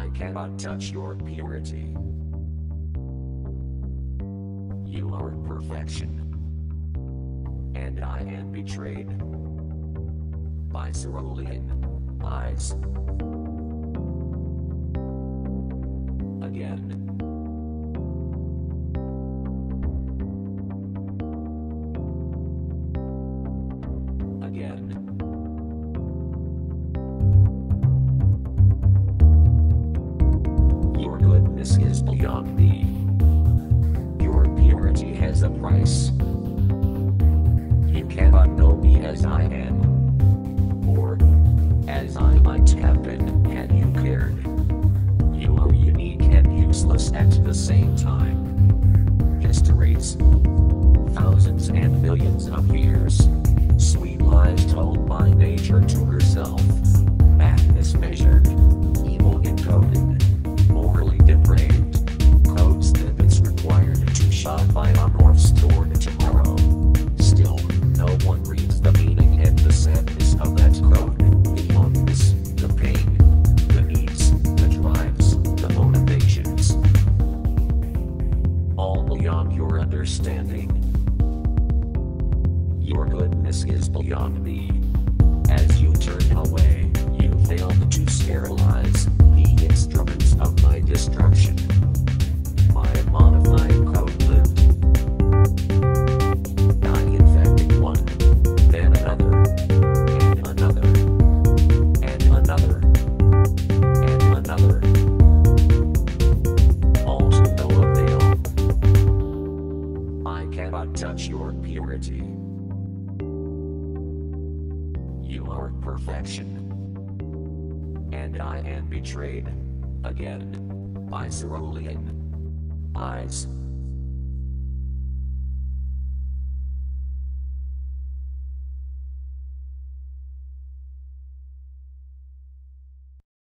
I cannot touch your purity. You are perfection. And I am betrayed by cerulean eyes. Again. Again. Your goodness is beyond me. Your purity has a price. You cannot know me as I am, or as I might have been had you cared. You are unique and useless at the same time. Histories, thousands and millions of years, sweet lies told by nature to herself, madness measured, evil encoded, morally depraved, code snippets required to shot by amorphs toward tomorrow. Still, no one reads the meaning and the sadness of that code, the illness, the pain, the needs, the drives, the motivations. All beyond your understanding. Your goodness is beyond me. As you turn away, you failed to sterilize the instruments of my destruction. My modified code lived. I infected one, then another, and another, and another, and another. All to no avail. I cannot touch your purity. You are perfection. And I am betrayed, again, by cerulean eyes.